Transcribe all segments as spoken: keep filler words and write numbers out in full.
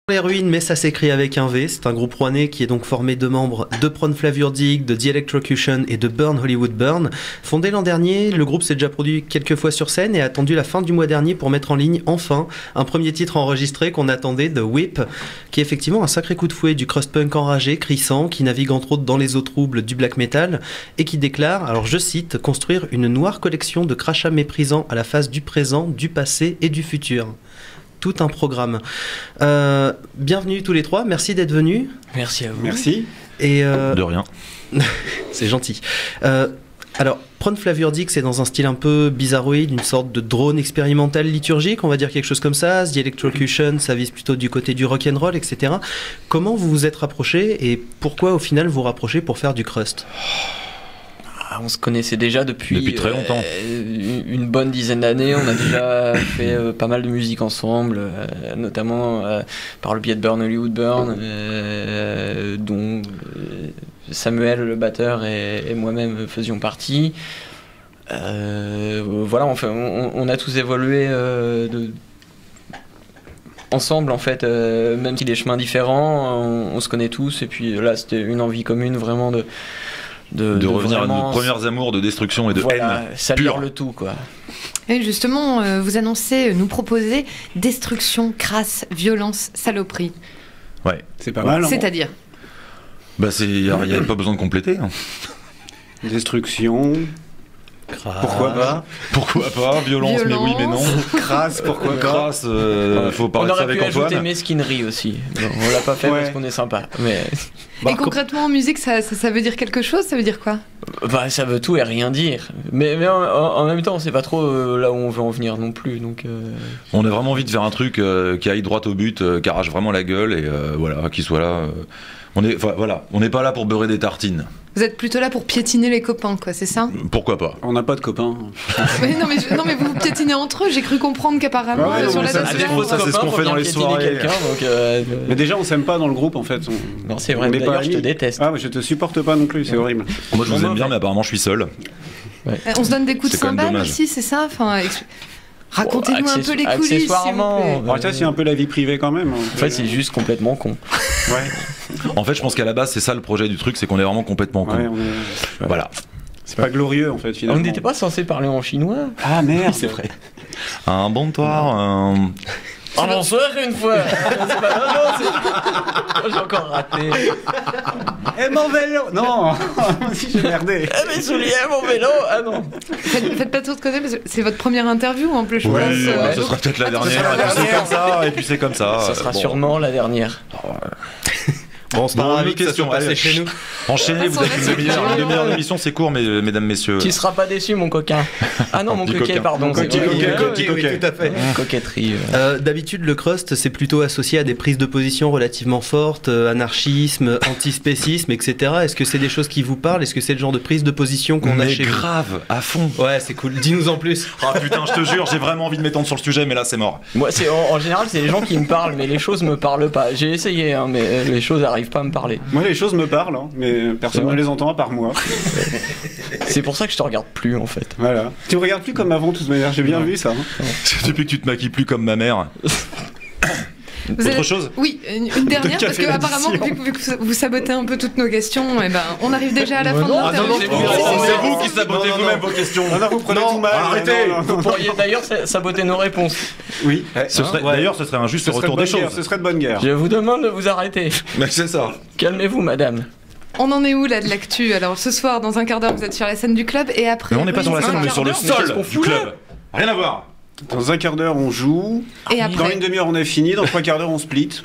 Les ruines, mais ça s'écrit avec un V. C'est un groupe rouennais qui est donc formé de membres de Prone Flavurdick, de The Electrocution et de Burn Hollywood Burn. Fondé l'an dernier, le groupe s'est déjà produit quelques fois sur scène et a attendu la fin du mois dernier pour mettre en ligne enfin un premier titre enregistré qu'on attendait, The Whip, qui est effectivement un sacré coup de fouet du crust punk enragé, crissant, qui navigue entre autres dans les eaux troubles du black metal et qui déclare, alors je cite, construire une noire collection de crachats méprisants à la face du présent, du passé et du futur. Tout un programme. Euh, bienvenue tous les trois, merci d'être venus. Merci à vous. Merci. Et euh, de rien. C'est gentil. Euh, alors, Prone Flavurdick, c'est dans un style un peu bizarroïde, une sorte de drone expérimental liturgique, on va dire quelque chose comme ça. The Electrocution, ça vise plutôt du côté du rock'n'roll, et cetera. Comment vous vous êtes rapprochés et pourquoi au final vous rapprochez pour faire du crust ? On se connaissait déjà depuis, depuis très longtemps. Euh, une bonne dizaine d'années. On a déjà fait euh, pas mal de musique ensemble, euh, notamment euh, par le biais de Burn Hollywood Burn, euh, dont euh, Samuel, le batteur, et, et moi-même faisions partie. Euh, voilà, on, fait, on, on a tous évolué euh, de, ensemble, en fait, euh, même si des chemins différents, on, on se connaît tous. Et puis là, c'était une envie commune vraiment de. De, de, de revenir vraiment... à nos premières amours de destruction et de voilà, haine salir pure. le tout, quoi. Et justement, euh, vous annoncez, euh, nous proposer destruction, crasse, violence, saloperie. Ouais. C'est pas mal. C'est-à-dire Bah, il n'y avait pas besoin de compléter. Hein. Destruction. Crasse. Pourquoi pas Pourquoi pas Violence, Violence. mais oui, mais non. Crasse, pourquoi pas Crasse, euh, faut On parler de ça aurait avec pu ajouter Antoine. mesquinerie aussi. Bon, on l'a pas fait Ouais. parce qu'on est sympa. Mais Bah, Et concrètement, en musique, ça, ça, ça veut dire quelque chose? Ça veut dire quoi? bah, ça veut tout et rien dire. Mais, mais en, en même temps, on sait pas trop euh, là où on veut en venir non plus. Donc, euh... On a vraiment envie de faire un truc euh, qui aille droit au but, euh, qui arrache vraiment la gueule et euh, voilà, qui soit là. Euh, on est, voilà, on n'est pas là pour beurrer des tartines. Vous êtes plutôt là pour piétiner les copains, quoi, c'est ça? Pourquoi pas? On n'a pas de copains. Mais non, mais, je- non, mais vous vous piétinez entre eux, j'ai cru comprendre qu'apparemment, Ah ouais, euh, non, sur mais la ça, date c'est de faux, la- ça, c'est ce qu'on fait dans les soirées. Donc, euh, Mais déjà, on s'aime pas dans le groupe en fait. On... non, c'est vrai. on est D'ailleurs, pas je te amis. déteste. Ah, mais je te supporte pas non plus, c'est horrible. Moi, je vous Non, aime bien, mais- mais apparemment, je suis seul. Euh, On se donne des coups de C'est quand même cymbales dommage. aussi, c'est ça? Enfin, ex- racontez-nous un accesso- peu les coulisses, s'il vous accessoirement, plaît. euh, Alors, ça, c'est un peu la vie privée quand même. En fait, c'est juste complètement con. Ouais, En fait, je pense qu'à la base, c'est ça le projet du truc, c'est qu'on est vraiment complètement con. ouais, on est... Voilà. C'est pas glorieux en fait On finalement. n'était pas censé parler en chinois. Ah merde, c'est vrai. Un bonsoir. Un... Ah bonsoir une fois. C'est pas non, non, c'est- j'ai encore raté. Eh mon vélo. Non, si j'ai merdé. Eh mes souliers, mon vélo. Ah non. Faites, faites pas trop de conneries, parce que c'est votre première interview en plus, je Ouais, pense. ouais, euh, ce sera peut-être la dernière. sera la et puis c'est dernière. comme ça, et puis c'est comme ça. Ça sera Bon. sûrement la dernière. Bon, c'est Bon, pas une ravi autre que ça question, soit passé allez. chez nous. Enchaînez, vous êtes une demi-heure. Une demi-heure d'émission, c'est court, mais, mesdames, messieurs. Tu seras pas déçu, mon coquin. Ah non, mon Petit coquet, coquin. pardon. Mon c'est coquet, vrai. coquet, Euh, coquet. Oui, oui, tout à fait. Coquetterie. euh. Euh, D'habitude, le crust, c'est plutôt associé à des prises de position relativement fortes, euh, anarchisme, antispécisme, et cetera. Est-ce que c'est des choses qui vous parlent? Est-ce que c'est le genre de prise de position qu'on a Mais chez vous? grave, à fond. Ouais, c'est cool. Dis-nous en plus. Ah putain, je te jure, j'ai vraiment envie de m'étendre sur le sujet, mais là, c'est mort. Moi, c'est en, en général, c'est les gens qui me parlent, mais les choses me parlent pas. J'ai essayé, hein, mais euh, les choses arrivent pas à me parler. Moi les choses me parlent, hein, mais personne C'est ne vrai. les entend à part moi. C'est pour ça que je te regarde plus, en fait. Voilà. Tu me regardes plus comme avant de toute manière, j'ai bien vu ça. hein. Depuis que tu te maquilles plus comme ma mère. Vous Autre avez- chose? Oui, une, une dernière, parce café que apparemment, vu, l'addition. que- vu que vous sabotez un peu toutes nos questions, eh ben, on arrive déjà à la Mais fin non, de ah non, l'interview. c'est Oh, vous, c'est c'est vous qui sabotez Non, non, vous-même non. vos questions. Non, non, vous prenez Non, tout mal. arrêtez. Non, non, non. Vous pourriez d'ailleurs sa- saboter nos réponses. Oui, Ce serait- Ouais. D'ailleurs, ce serait un juste ce serait, de retour bonne des guerre, choses. ce serait de bonne guerre. Je vous demande de vous arrêter. Mais c'est ça. Calmez-vous, madame. On en est où là de l'actu? Alors ce soir, dans un quart d'heure, vous êtes sur la scène du club et après. Mais on n'est pas oui, sur la c'est scène, un on est quart sur le d'heure. Mais qu'est-ce sol qu'on du fout là club. Rien à voir. Dans un quart d'heure on joue, Et dans après. une demi-heure on est fini, dans trois quarts d'heure on split.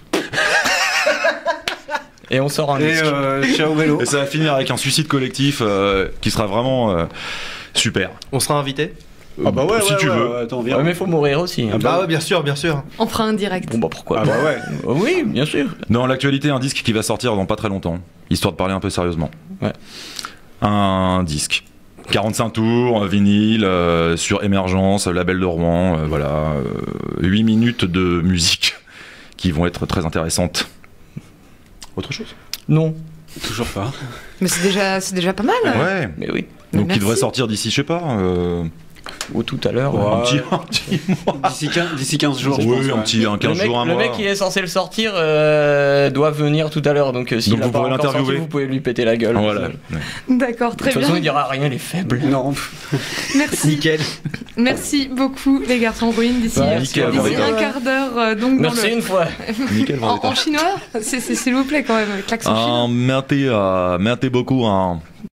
Et on sort un Et disque. euh, ciao vélo. Et ça va finir avec un suicide collectif euh, qui sera vraiment euh, super. On sera invité? Ah bah ouais, Si ouais, tu ouais, veux. ouais, attends, viens. Ouais, mais faut mourir aussi. hein. Ah bah Ah ouais, bien sûr, bien sûr. On fera un direct. Bon bah pourquoi Ah pas. bah ouais. Euh, Oui, bien sûr. Dans l'actualité, un disque qui va sortir dans pas très longtemps, histoire de parler un peu sérieusement. Ouais. Un disque. quarante-cinq tours, vinyle, euh, sur Émergence, label de Rouen, euh, voilà. euh, huit minutes de musique qui vont être très intéressantes. Autre chose? Non. Toujours pas. Mais c'est déjà, c'est déjà pas mal. Ouais. Mais oui. Donc Merci. il devrait sortir d'ici, je sais pas, euh, ou tout à l'heure. Ouais. Un petit, un petit mois. D'ici quinze, d'ici quinze jours, je Oui, pense. un ouais. petit un Le quinze mec, jours, un le mois. mec qui est censé le sortir euh, doit venir tout à l'heure, donc euh, s'il Donc n'a vous pas pourrez encore sorti, l'interviewer. vous pouvez lui péter la gueule. Voilà. De D'accord, très toute façon, bien. il dira rien, il est faible. Non. Merci. Nickel. Merci beaucoup, les garçons ruines, d'ici Ouais, nickel, d'ici Vendetta. un quart d'heure. euh, donc dans Merci le... une fois. Nickel, en, Vendetta. en chinois, c'est, c'est- s'il vous plaît, quand même, avec l'accent chinois. Ah, merci, euh, merci beaucoup. Hein.